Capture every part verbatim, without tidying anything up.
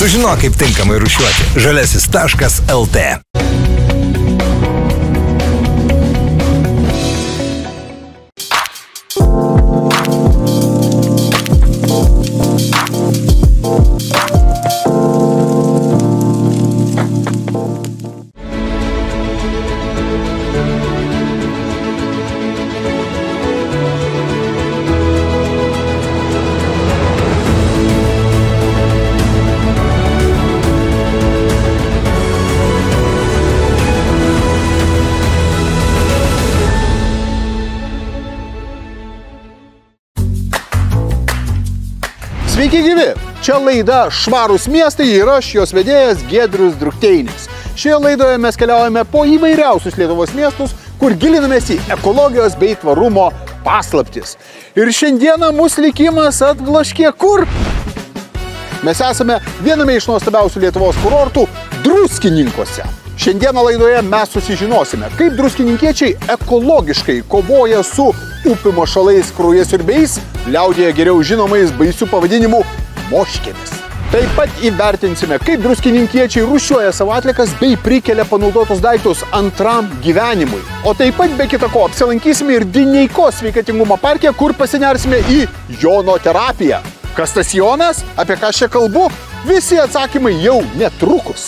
Sužinok, kaip tinkamai rūšiuoti. žaliasis taškas el tė. Sveiki gyvi! Čia laida Švarūs miestai ir aš, jos vedėjas Giedrius Drukteinis. Šioje laidoje mes keliaujame po įvairiausius Lietuvos miestus, kur gilinamės į ekologijos bei tvarumo paslaptis. Ir šiandieną mūsų likimas atblaškė kur? Mes esame viename iš nuostabiausių Lietuvos kurortų Druskininkuose. Šiandieną laidoje mes susižinosime, kaip druskininkiečiai ekologiškai kovoja su upių mašalais kraujasiurbiais, liaudėje geriau žinomais baisių pavadinimų moškėmis. Taip pat įvertinsime, kaip druskininkiečiai rūšiuoja savo atliekas bei prikelia panaudotus daiktus antram gyvenimui. O taip pat be kita ko apsilankysime ir Dineikos sveikatingumo parke, kur pasinersime į jono terapiją. Kas tas Jonas? Apie ką čia kalbu? Visi atsakymai jau netrukus.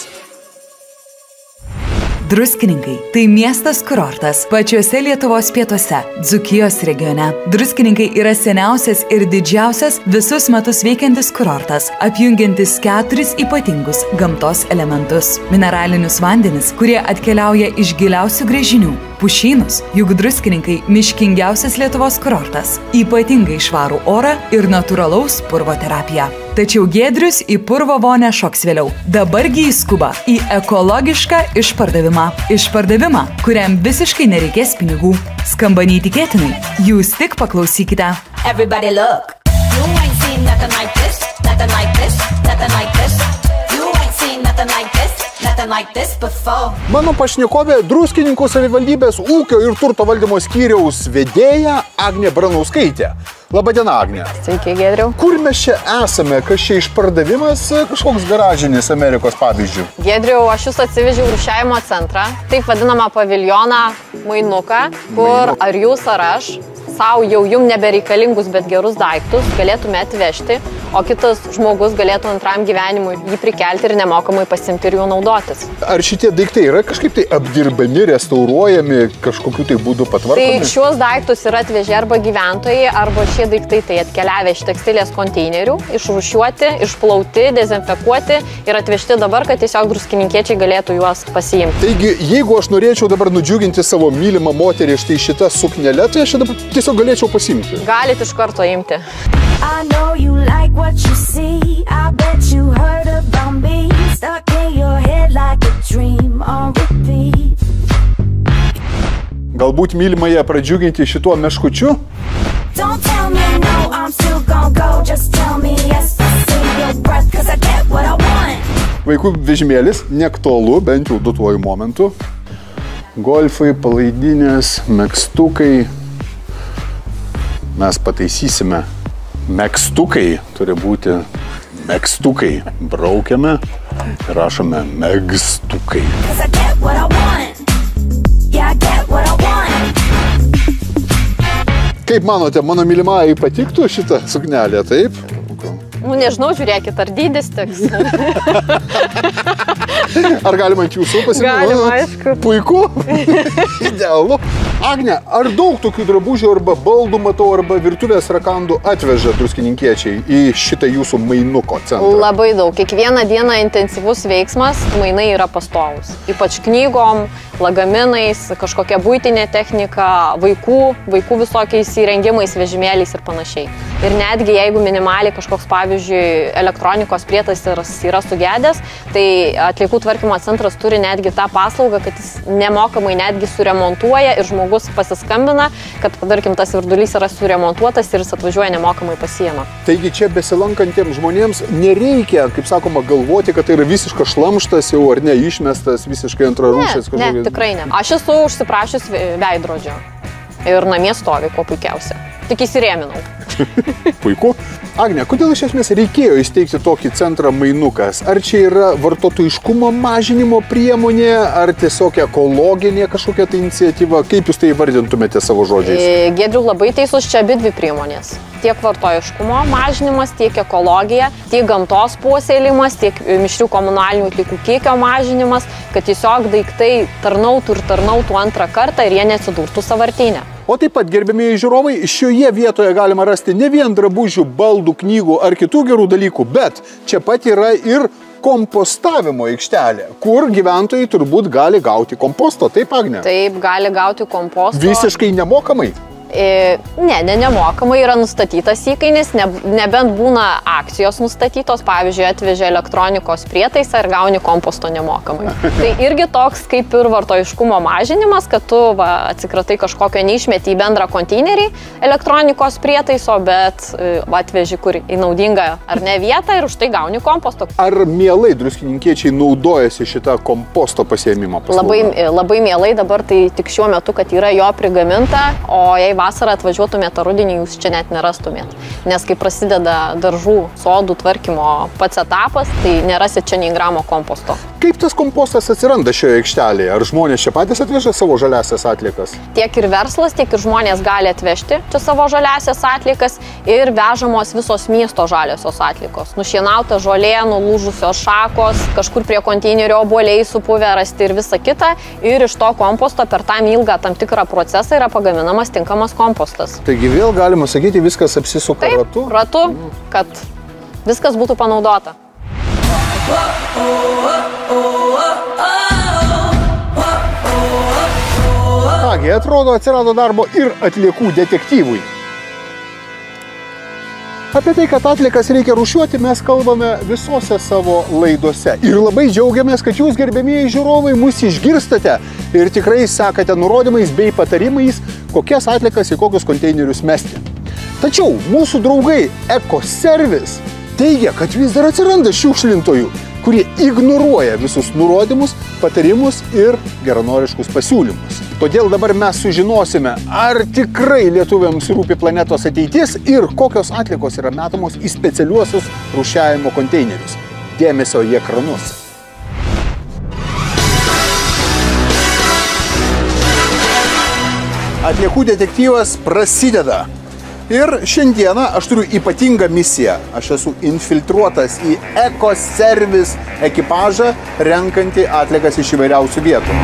Druskininkai – tai miestas kurortas pačiuose Lietuvos pietuose, Dzūkijos regione. Druskininkai yra seniausias ir didžiausias visus metus veikiantis kurortas, apjungiantis keturis ypatingus gamtos elementus. Mineralinius vandenis, kurie atkeliauja iš giliausių gręžinių, pušynus, juk druskininkai – miškingiausias Lietuvos kurortas, ypatingai švarų orą ir natūralaus purvo terapiją. Tačiau Giedrius į purvo vonę šoks vėliau. Dabargi įskuba į ekologišką išpardavimą. Išpardavimą, kuriam visiškai nereikės pinigų. Skamba neįtikėtinai. Jūs tik paklausykite. Everybody look. You ain't seen nothing like this, nothing like this, nothing like this. You ain't seen nothing like this, nothing like this before. Mano pašnekovė Druskininkų savivaldybės ūkio ir turto valdymo skyriaus vedėja Agnė Branauskaitė. Labadiena, Agnė. Sveiki, Giedriau. Kur mes čia esame? Kas čia išpardavimas? Kažkoks garažinis Amerikos pavyzdžių? Giedriau, aš jūs atsivežiau rūšiavimo centrą, taip vadinamą paviljoną Mainuką, kur Mainuk. Ar jūs ar aš savo jau jum nebereikalingus, bet gerus daiktus galėtume atvežti, o kitas žmogus galėtų antram gyvenimui jį prikelti ir nemokamai pasimti ir jų naudotis. Ar šitie daiktai yra kažkaip tai apdirbami, restauruojami, kažkokiu tai būdu patvarkomi? Tai šiuos daiktus yra atvežę arba gyventojai, arba šie daiktai tai atkeliavę iš tekstilės konteinerių, išrūšiuoti, išplauti, dezinfekuoti ir atvežti dabar, kad tiesiog druskininkiečiai galėtų juos pasiimti. Taigi, jeigu aš norėčiau dabar nudžiuginti savo mylimą moterį štai šitą suknelę, tai aš dabar tiesiog galėčiau pasimti. Galit iš karto imti. I know you like what you see. I bet you heard about me. Stuck in your head like a dream on repeat. Galbūt mylimąją pradžiuginti šituo meškučiu? Don't tell me no, I'm still gonna go. Just tell me yes, save your breath, cause I get what I want. Vaikų vežimėlis, neaktualu, bent jau duotuoju momentu. Golfai, palaidinės, megztukai. Mes pataisysime. Megztukai turi būti megztukai. Braukiame ir rašome megztukai. Cause I get what I want. Yeah, I get what I want. Kaip manote, mano mylimai patiktų šitą suknelę, taip? Nu, nežinau, žiūrėkit, ar dydis tiks. Ar galima ant jūsų pasimti? Galima, aišku. Puiku. Idealu. Agne, ar daug tokių drabužių arba baldų matau, arba virtuvės rakandų atveža druskininkiečiai į šitą jūsų Mainuko centrą? Labai daug. Kiekvieną dieną intensyvus veiksmas, mainai yra pastovus. Ypač knygom, lagaminais, kažkokia buitinė technika, vaikų, vaikų visokiais įrengimais, vežimėliais ir panašiai. Ir netgi jeigu minimaliai kažkoks, pavyzdžiui, elektronikos prietaisas yra sugedęs, tai atliekų tvarkymo centras turi netgi tą paslaugą, kad jis nemokamai netgi suremontuoja ir žmogus pasiskambina, kad, tarkim, tas virdulys yra suremontuotas ir jis atvažiuoja nemokamai pasiima. Taigi čia besilankantiems žmonėms nereikia, kaip sakoma, galvoti, kad tai yra visiškas šlamštas jau ar ne išmestas, visiškai antrarūšis. Ne, ne, tikrai ne. Aš esu užsiprašius veidrodžio ir namie stovi, kuo puikiausia. tik įsirėminau. Puiku. Agne, kodėl iš esmės reikėjo įsteigti tokį centrą Mainukas? Ar čia yra vartotojiškumo mažinimo priemonė, ar tiesiog ekologinė kažkokia tai iniciatyva? Kaip jūs tai įvardintumėte savo žodžiais? Giedriu, labai teisus, čia abi dvi priemonės. Tiek vartojiškumo mažinimas, tiek ekologija, tiek gamtos puoselėjimas, tiek mišrių komunalinių atliekų kiekio mažinimas, kad tiesiog daiktai tarnautų ir tarnautų antrą kartą ir jie neatsidurtų sąvartyne. O taip pat, gerbėmieji žiūrovai, šioje vietoje galima rasti ne vien drabužių, baldų, knygų ar kitų gerų dalykų, bet čia pat yra ir kompostavimo aikštelė, kur gyventojai turbūt gali gauti komposto, taip, Agne? Taip, gali gauti komposto. Visiškai nemokamai? E, ne, ne, nemokamai yra nustatytas įkainis, ne, nebent būna akcijos nustatytos, pavyzdžiui, atvežė elektronikos prietaisą ir gauni komposto nemokamai. Tai irgi toks kaip ir vartojiškumo mažinimas, kad tu va, atsikratai kažkokio neišmetį į bendrą konteinerį elektronikos prietaiso, bet va, atveži kur į naudingą ar ne vietą ir už tai gauni komposto. Ar mielai druskininkiečiai naudojasi šitą komposto pasiėmimo paslaugą? Labai, labai mielai dabar, tai tik šiuo metu, kad yra jo prigaminta, o jei vasarą atvažiuotumėte rudenį, jūs čia net nerastumėt. Nes kai prasideda daržų, sodų tvarkymo pats etapas, tai nerasit čia nei gramo komposto. Kaip tas kompostas atsiranda šioje aikštelėje? Ar žmonės čia patys atveža savo žaliasias atliekas? Tiek ir verslas, tiek ir žmonės gali atvežti čia savo žaliasias atliekas ir vežamos visos miesto žaliosios atliekos. Nušienauta žolė, nulūžusios šakos, kažkur prie konteinerio obuoliai supuvę rasti ir visa kita. Ir iš to komposto per tą ilgą tam tikrą procesą yra pagaminamas tinkamas kompostas. Taigi vėl galima sakyti, viskas apsisuka Taip, ratu? ratu, kad viskas būtų panaudota. Kągi, atrodo, atsirado darbo ir atliekų detektyvui. Apie tai, kad atliekas reikia rūšiuoti, mes kalbame visose savo laidose. Ir labai džiaugiamės, kad jūs, gerbėmieji žiūrovai, mus išgirstate ir tikrai sekate nurodymais bei patarimais, kokias atliekas į kokius konteinerius mesti. Tačiau mūsų draugai Ekoservis teigia, kad vis dar atsiranda šiukšlintojų, kurie ignoruoja visus nurodymus, patarimus ir geranoriškus pasiūlymus. Todėl dabar mes sužinosime, ar tikrai lietuviams rūpi planetos ateitis ir kokios atliekos yra metamos į specialiuosius rūšiavimo konteinerius. Dėmesio į ekranus. Atliekų detektyvas prasideda. Ir šiandieną aš turiu ypatingą misiją. Aš esu infiltruotas į Ekoservis ekipažą, renkantį atliekas iš įvairiausių vietų.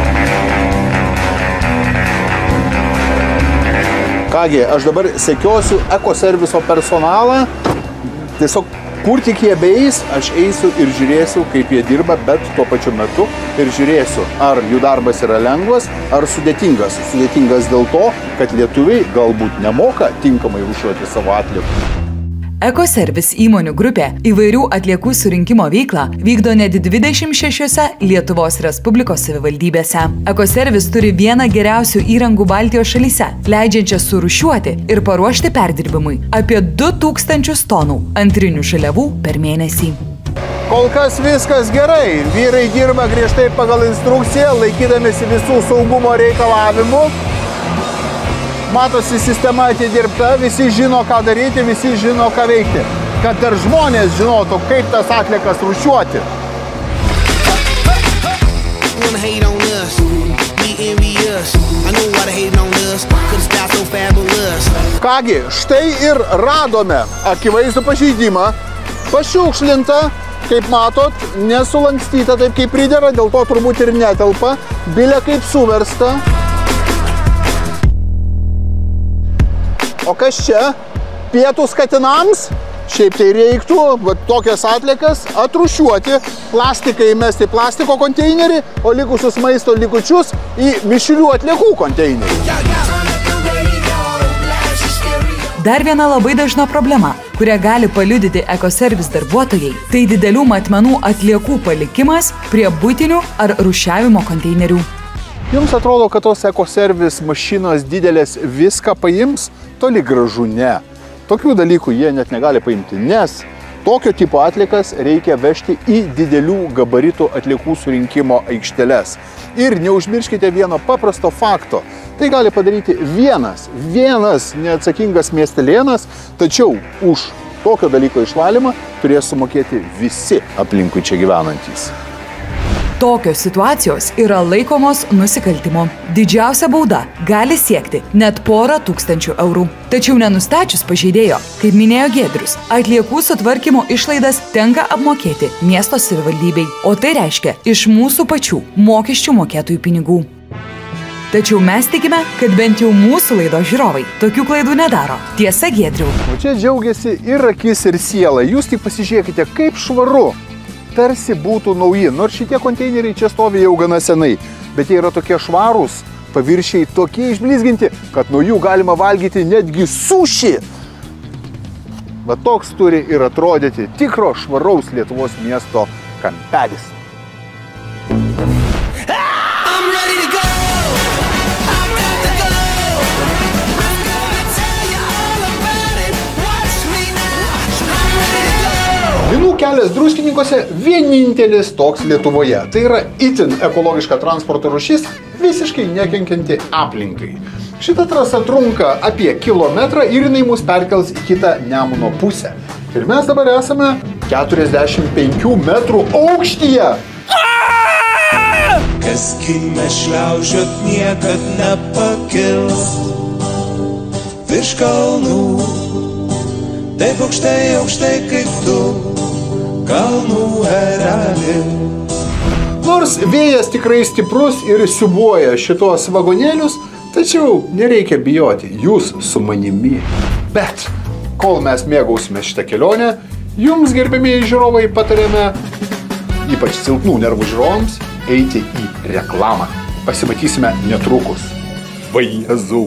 Kągi, aš dabar sekiosiu Ekoserviso personalą. Tiesiog kur tik jie beeis, aš eisiu ir žiūrėsiu, kaip jie dirba, bet tuo pačiu metu ir žiūrėsiu, ar jų darbas yra lengvas, ar sudėtingas. Sudėtingas dėl to, kad lietuviai galbūt nemoka tinkamai rūšiuoti savo atliekų. Ekoservis įmonių grupė įvairių atliekų surinkimo veiklą vykdo net dvidešimt šešiose Lietuvos Respublikos savivaldybėse. Ekoservis turi vieną geriausių įrangų Baltijos šalyse, leidžiančią surūšiuoti ir paruošti perdirbimui apie du tūkstančius tonų antrinių žaliavų per mėnesį. Kol kas viskas gerai. Vyrai dirba griežtai pagal instrukciją, laikydamėsi visų saugumo reikalavimų. Matosi, sistema atidirbta, visi žino, ką daryti, visi žino, ką veikti. Kad dar žmonės žinotų, kaip tas atliekas rūšiuoti. Kągi, štai ir radome akivaizdų pažeidimą. Pašiukšlinta, kaip matot, nesulankstyta taip, kaip pridera, dėl to turbūt ir netelpa. Bile kaip suversta. O kas čia? Pietus katinams? Šiaip tai reiktų va, tokias atliekas atrūšiuoti, plastiką įmesti į plastiko konteinerį, o likusius maisto likučius į mišrių atliekų konteinerį. Dar viena labai dažna problema, kurią gali paliudyti Ekoservis darbuotojai, tai didelių matmenų atliekų palikimas prie buitinių ar rūšiavimo konteinerių. Jums atrodo, kad tos Ekoservis mašinos didelės viską paims? Toli gražu ne. Tokių dalykų jie net negali paimti, nes Tokio tipo atliekas reikia vežti į didelių gabaritų atliekų surinkimo aikšteles. Ir neužmirškite vieno paprasto fakto. Tai gali padaryti vienas, vienas neatsakingas miestelėnas, tačiau už tokio dalyko išvalymą turės sumokėti visi aplinkui čia gyvenantys. Tokios situacijos yra laikomos nusikaltimu. Didžiausia bauda gali siekti net porą tūkstančių eurų. Tačiau nenustačius pažeidėjo, kaip minėjo Giedrius, atliekų sutvarkymo išlaidas tenka apmokėti miesto savivaldybei, o tai reiškia iš mūsų pačių mokesčių mokėtojų pinigų. Tačiau mes tikime, kad bent jau mūsų laidos žiūrovai tokių klaidų nedaro. Tiesa, Giedriau? O čia džiaugiasi ir akis, ir siela. Jūs tik pasižiūrėkite, kaip švaru. Tarsi būtų nauji, nors šitie konteineriai čia stovi jau gana senai, bet jie yra tokie švarūs, paviršiai tokie išblizginti, kad nuo jų galima valgyti netgi suši. Va toks turi ir atrodyti tikro švaraus Lietuvos miesto kampelis. Linų kelias Druskininkuose vienintelis toks Lietuvoje. Tai yra itin ekologiška transporto rūšis, visiškai nekenkianti aplinkai. Šita trasa trunka apie kilometrą ir jinai mus perkels į kitą Nemuno pusę. Ir mes dabar esame keturiasdešimt penkių metrų aukštyje. Kas gimė šliaužiot niekad nepakils virš kalnų, taip aukštai, aukštai kaip tu, kalnų erelė. Nors vėjas tikrai stiprus ir siūbuoja šitos vagonėlius, tačiau nereikia bijoti, jūs su manimi. Bet kol mes mėgausime šitą kelionę, jums, gerbėmieji žiūrovai, patarėme, ypač silpnų nervų žiūrovams, eiti į reklamą. Pasimatysime netrukus. Vajezau.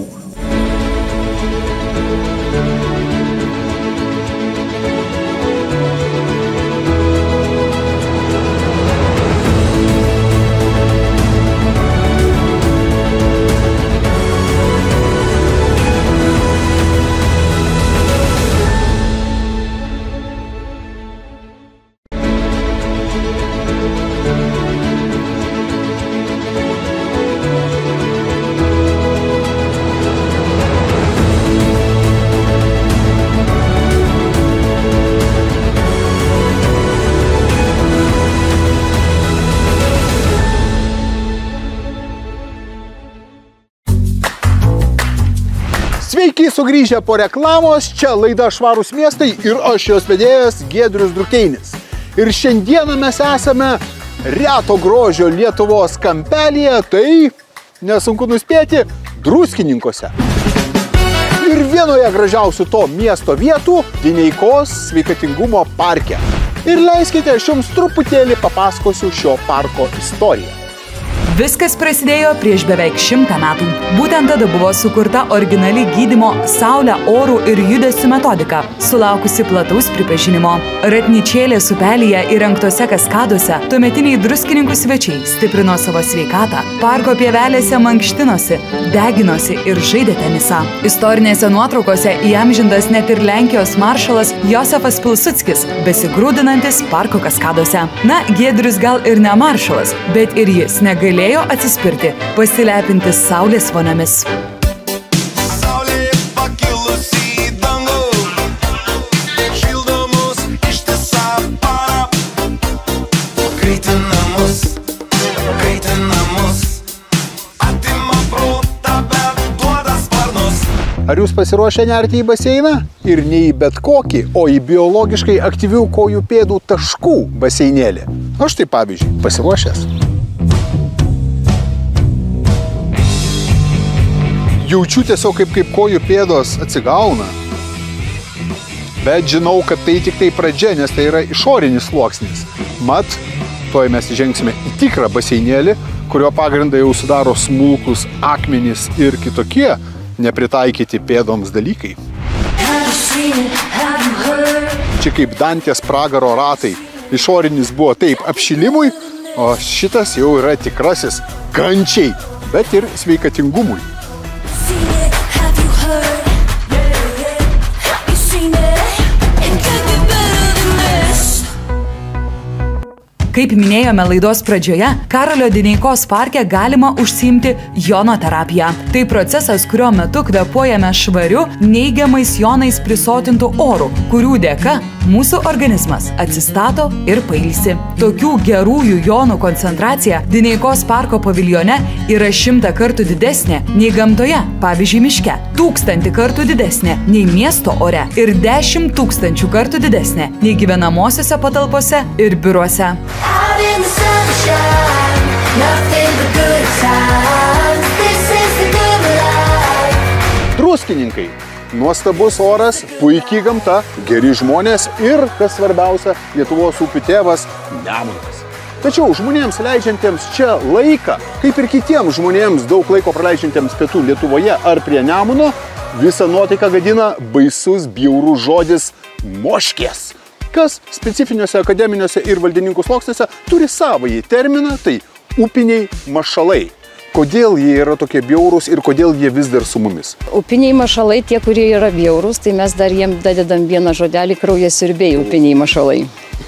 Sveiki sugrįžę po reklamos, čia laida Švarūs miestai ir aš jos vedėjas Giedrius Drukteinis. Ir šiandieną mes esame reto grožio Lietuvos kampelyje, tai, nesunku nuspėti, Druskininkuose. Ir vienoje gražiausių to miesto vietų Dineikos sveikatingumo parke. Ir leiskite, aš jums truputėlį papasakosiu šio parko istoriją. Viskas prasidėjo prieš beveik šimtą metų. Būtent tada buvo sukurta originali gydymo saulę, orų ir judesių metodika, sulaukusi plataus pripažinimo. Ratnyčėlės upelyje įrengtose kaskaduose tuometiniai Druskininkų svečiai stiprino savo sveikatą, parko pievelėse mankštinosi, deginosi ir žaidė tenisą. Istorinėse nuotraukose įamžintas net ir Lenkijos maršalas Josefas Pilsudskis, besigrūdinantis parko kaskaduose. Na, Giedrius gal ir ne maršalas, bet ir jis negalėjo atsispirti, pasilepinti saulės voniomis. Saulė pakilusi į dangų, šildo mus ištisą parą. Kaitina mus, kaitina mus, atima protą, bet duoda sparnus. Ar jūs pasiruošę nerti į baseiną? Ir ne į bet kokį, o į biologiškai aktyvių kojų pėdų taškų baseinėlį. Aš tai pavyzdžiui pasiruošęs. Jaučiu tiesiog kaip, kaip kojų pėdos atsigauna. Bet žinau, kad tai tik tai pradžia, nes tai yra išorinis sluoksnis. Mat, toj mes įžengsime į tikrą baseinėlį, kurio pagrindą jau sudaro smulkus akmenys ir kitokie nepritaikyti pėdoms dalykai. Čia kaip Dantės pragaro ratai. Išorinis buvo taip apšilimui, o šitas jau yra tikrasis kančiai, bet ir sveikatingumui. Kaip minėjome laidos pradžioje, Karolio Dineikos parke galima užsiimti jonoterapiją. Tai procesas, kurio metu kvėpuojame švariu, neigiamais jonais prisotintų orų, kurių dėka mūsų organizmas atsistato ir pailsi. Tokių gerųjų jonų koncentracija Dineikos parko paviljone yra šimtą kartų didesnė nei gamtoje, pavyzdžiui miške, tūkstantį kartų didesnė nei miesto ore ir dešimt tūkstančių kartų didesnė nei gyvenamosiose patalpose ir biuruose. Out in the sunshine, nothing but good times. This is the good life. Druskininkai. Nuostabus oras, puikiai gamta, geri žmonės ir, kas svarbiausia, Lietuvos upių tėvas Nemunas. Tačiau žmonėms leidžiantiems čia laiką, kaip ir kitiems žmonėms daug laiko praleidžiantiems pietų Lietuvoje ar prie Nemuno, visą nuotaiką gadina baisus bjaurus žodis moškės, kas specifiniuose akademiniuose ir valdininkų sluoksniuose turi savąjį terminą, tai upiniai mašalai. Kodėl jie yra tokie bjaurūs ir kodėl jie vis dar su mumis? Upiniai mašalai, tie, kurie yra bjaurūs, tai mes dar jiem dadedam vieną žodelį kraujasiurbiai upiniai mašalai.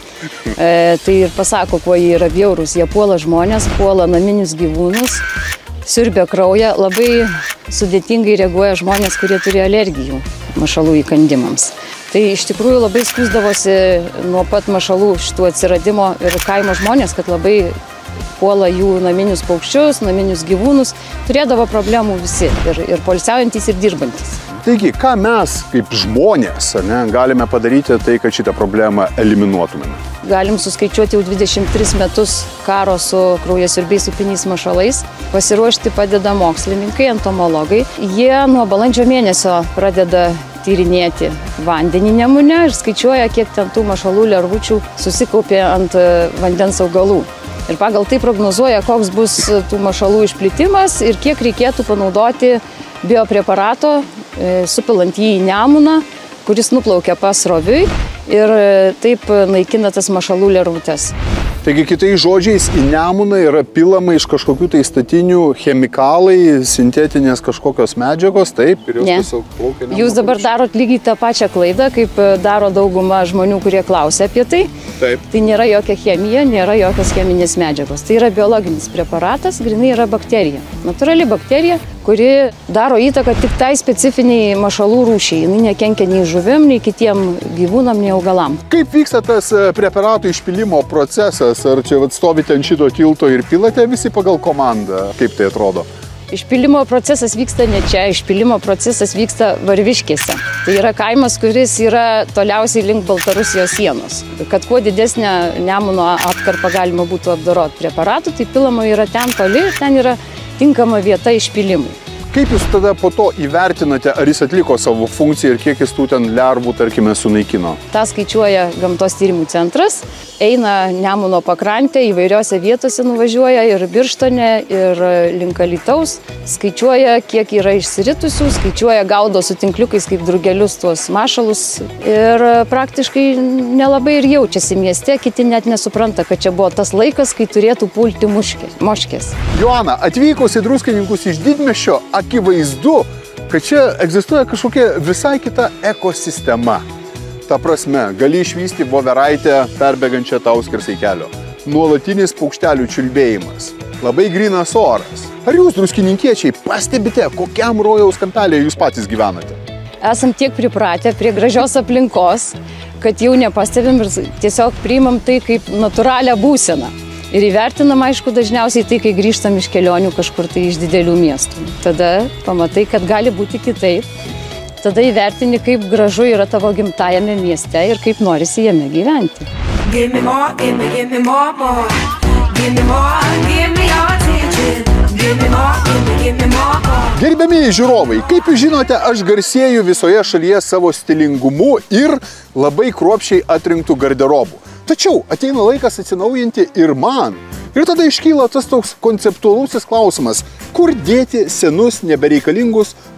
E, tai ir pasako, kuo jie yra bjaurūs. Jie puola žmonės, puola naminius gyvūnus, siurbia kraują, labai sudėtingai reaguoja žmonės, kurie turi alergijų mašalų įkandimams. Tai iš tikrųjų labai skųsdavosi nuo pat mašalų šitų atsiradimo ir kaimo žmonės, kad labai puola jų naminius paukščius, naminius gyvūnus, turėdavo problemų visi, ir, ir poilsiaujantys, ir dirbantis. Taigi, ką mes kaip žmonės ne, galime padaryti tai, kad šitą problemą eliminuotumėme? Galim suskaičiuoti jau dvidešimt tris metus karo su kraujasiurbiais upiniais mašalais. Pasiruošti padeda mokslininkai, entomologai. Jie nuo balandžio mėnesio pradeda tyrinėti vandenį Nemune ir skaičiuoja, kiek ten tų mašalų lervučių susikaupė ant vandens augalų. Ir pagal tai prognozuoja, koks bus tų mašalų išplitimas ir kiek reikėtų panaudoti biopreparato, supilant jį į Nemuną, kuris nuplaukia pasroviui ir taip naikina tas mašalų lervutes. Taigi, kitais žodžiais, į Nemuną yra pilama iš kažkokių tai statinių chemikalai, sintetinės kažkokios medžiagos, taip, ir jos Ne. tiesiog plaukia Nemuno Jūs dabar paviršiumi. darot lygiai tą pačią klaidą, kaip daro dauguma žmonių, kurie klausia apie tai. Taip. Tai nėra jokia chemija, nėra jokios cheminės medžiagos. Tai yra biologinis preparatas, grinai yra bakterija. Natūrali bakterija, kuri daro įtaką tik tai specifiniai mašalų rūšiai. Jis nekenkia nei žuvim, nei kitiem gyvūnam, nei augalam. Kaip vyksta tas e, preparatų išpilimo procesas? Ar čia vat stovite ant šito tilto ir pilate visi pagal komandą? Kaip tai atrodo? Išpilimo procesas vyksta ne čia, išpilimo procesas vyksta Varviškėse. Tai yra kaimas, kuris yra toliausiai link Baltarusijos sienos. Kad kuo didesnę Nemuno atkarpą galima būtų apdoroti preparatų, tai pilama yra ten toli ir ten yra tinkama vieta išpilimui. Kaip jūs tada po to įvertinate, ar jis atliko savo funkciją ir kiek jis tų ten lervų, tarkime, sunaikino? Ta skaičiuoja Gamtos tyrimų centras, eina Nemuno pakrantė, įvairiose vietose nuvažiuoja ir Birštone, ir link Alytaus, skaičiuoja, kiek yra išsiritusių, skaičiuoja, gaudo su tinkliukais kaip drugelius tuos mašalus ir praktiškai nelabai ir jaučiasi mieste, kiti net nesupranta, kad čia buvo tas laikas, kai turėtų pulti muškės, moškės. Joana, atvykus į Druskininkus iš didmiesčio, akivaizdu, kad čia egzistuoja kažkokia visai kita ekosistema. Ta prasme, gali išvysti voveraitę perbėgančią tau skersai kelio. Nuolatinis paukštelių čiulbėjimas. Labai grynas oras. Ar jūs, druskininkiečiai, pastebite, kokiam rojaus kampelėje jūs patys gyvenate? Esam tiek pripratę prie gražios aplinkos, kad jau nepastebim ir tiesiog priimam tai kaip natūralią būseną. Ir įvertinam, aišku, dažniausiai tai, kai grįžtam iš kelionių kažkur tai iš didelių miestų. Tada pamatai, kad gali būti kitaip. Tada įvertini, kaip gražu yra tavo gimtajame mieste ir kaip norisi jame gyventi. Give me more, give me, give me more, more. Give me more, give me your attention. Give me more, give me, give me more, more. Gerbiamieji žiūrovai, kaip jūs žinote, aš garsėju visoje šalyje savo stilingumu ir labai kruopščiai atrinktų garderobų. Tačiau ateina laikas atsinaujinti ir man. Ir tada iškyla tas toks konceptualusis klausimas, kur dėti senus nebereikalingus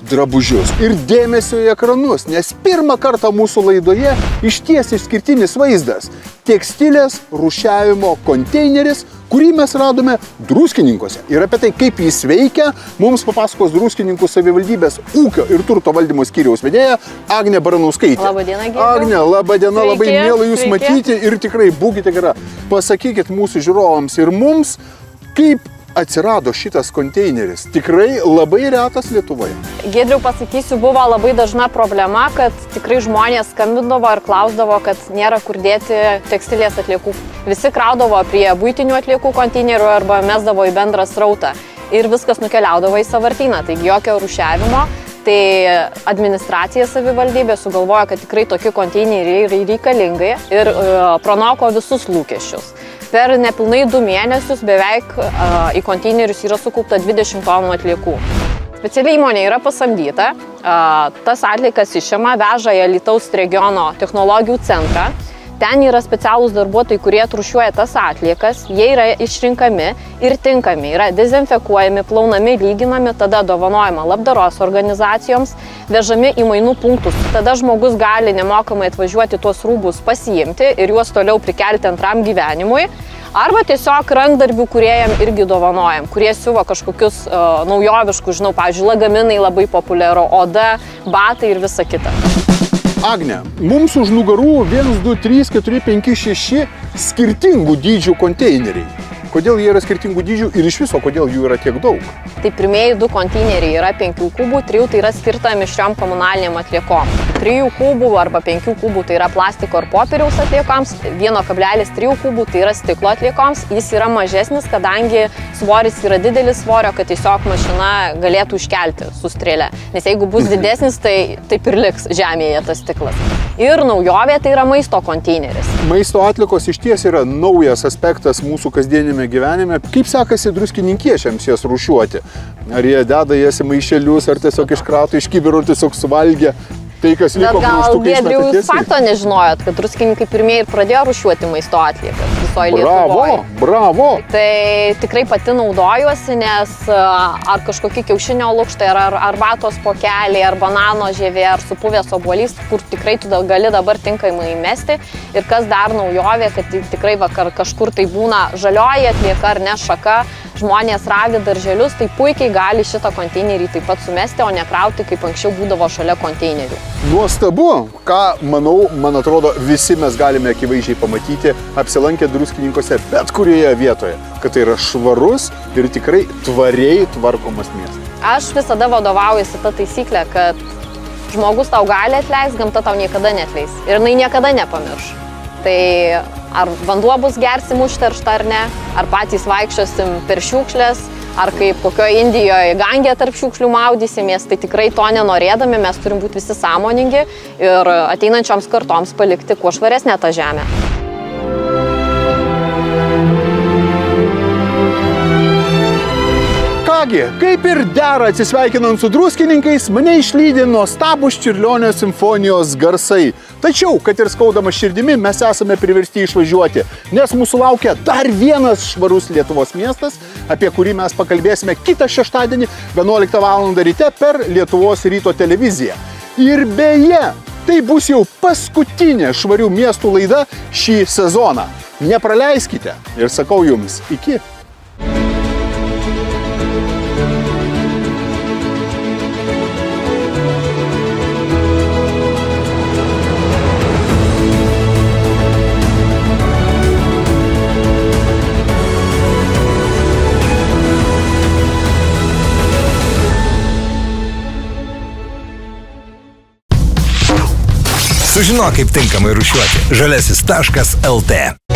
drabužius ir dėmesio į ekranus, nes pirmą kartą mūsų laidoje išties išskirtinis vaizdas – tekstilės rūšiavimo konteineris, kurį mes radome Druskininkuose. Ir apie tai, kaip jis veikia, mums papasakos Druskininkų savivaldybės ūkio ir turto valdymo skyriaus vedėja Agnė Baranauskaitė. Labadiena, Giedriau. Agnė, labadiena, Sveiki, labai miela jūs sveiki. matyti ir tikrai būkite gera. Pasakykit mūsų žiūrovams ir mums, kaip atsirado šitas konteineris. Tikrai labai retas Lietuvoje. Giedriau, pasakysiu, buvo labai dažna problema, kad tikrai žmonės skambindavo ir klausdavo, kad nėra kur dėti tekstilės atliekų. Visi kraudavo prie buitinių atliekų konteinerių arba mesdavo į bendrą srautą ir viskas nukeliaudavo į sąvartyną, taigi jokio rūšiavimo. Tai administracija savivaldybė sugalvojo, kad tikrai tokie konteineriai yra reikalingai ir uh, pranoko visus lūkesčius. Per nepilnai du mėnesius beveik uh, į konteinerius yra sukaupta dvidešimt tonų atliekų. Specialiai įmonė yra pasamdyta, uh, tas atliekas išima, veža į Alytaus regiono technologijų centrą. Ten yra specialūs darbuotojai, kurie atrūšiuoja tas atliekas, jie yra išrinkami ir tinkami, yra dezinfekuojami, plaunami, lyginami, tada dovanojama labdaros organizacijoms, vežami į mainų punktus. Tada žmogus gali nemokamai atvažiuoti tuos rūbus pasiimti ir juos toliau prikelti antram gyvenimui. Arba tiesiog rankdarbių kūrėjam irgi dovanojam, kurie siuva kažkokius uh, naujoviškus, žinau, pavyzdžiui, lagaminai labai populiaru, oda, batai ir visa kita. Agne, mums už nugarų vienas, du, trys, keturi, penki, šeši skirtingų dydžių konteineriai. Kodėl jie yra skirtingų dydžių ir iš viso, kodėl jų yra tiek daug? Tai pirmieji du konteineriai yra penkių kubų, trijų tai yra skirta mišriom komunaliniam atliekom. trijų kubų arba penkių kubų tai yra plastiko ir popieriaus atliekoms, vieno kablelis trijų kubų tai yra stiklo atliekoms. Jis yra mažesnis, kadangi svoris yra didelis svorio, kad tiesiog mašina galėtų iškelti su strėle. Nes jeigu bus didesnis, tai taip ir liks žemėje tas stiklas. Ir naujovė tai yra maisto konteineris. Maisto atliekos išties yra naujas aspektas mūsų kasdienime gyvenime. Kaip sekasi druskininkiečiams jas rūšiuoti? Ar jie deda jas į maišelius, ar tiesiog iškrato iš kibirų ir tiesiog suvalgia? Tai, kas liko krauštukais, Giedriau, jūs fakto nežinojot, kad druskininkai pirmieji ir pradėjo rūšiuoti maisto atliekas visoje Lietuvoje. Bravo, bravo! Tai tikrai pati naudojuosi, nes ar kažkokie kiaušinio lukštai, ar arbatos pokeliai, ar banano žievė, ar supuvęs obuolys, kur tikrai tu gali dabar tinkamai įmesti. Ir kas dar naujovė, kad tikrai vakar kažkur tai būna žalioji atlieka ar ne šaka, žmonės ravė darželius, tai puikiai gali šitą konteinerį taip pat sumesti, o nekrauti, kaip anksčiau būdavo šalia konteinerių. Nuostabu, ką, manau, man atrodo, visi mes galime akivaizdžiai pamatyti, apsilankę Druskininkuose bet kurioje vietoje, kad tai yra švarus ir tikrai tvariai tvarkomas miestas. Aš visada vadovaujuosi tą taisyklę, kad žmogus tau gali atleis, gamta tau niekada neatleis ir jinai niekada nepamirš. Tai ar vanduo bus gersim užteršta ar ne, ar patys vaikščiosim per šiukšlės, ar kaip kokioje Indijoje gange tarp šiukšlių maudysimės, tai tikrai to nenorėdami mes turim būti visi sąmoningi ir ateinančioms kartoms palikti kuo švaresnę tą žemę. Kągi, kaip ir dera atsisveikinant su druskininkais, mane išlydi nuostabūs Čiurlionio simfonijos garsai. Tačiau, kad ir skaudama širdimi, mes esame priversti išvažiuoti, nes mūsų laukia dar vienas švarus Lietuvos miestas, apie kurį mes pakalbėsime kitą šeštadienį vienuoliktą valandą ryte per Lietuvos ryto televiziją. Ir beje, tai bus jau paskutinė švarių miestų laida šį sezoną. Nepraleiskite ir sakau jums iki. Sužinok, kaip tinkamai rūšiuoti. žaliasis taškas el tė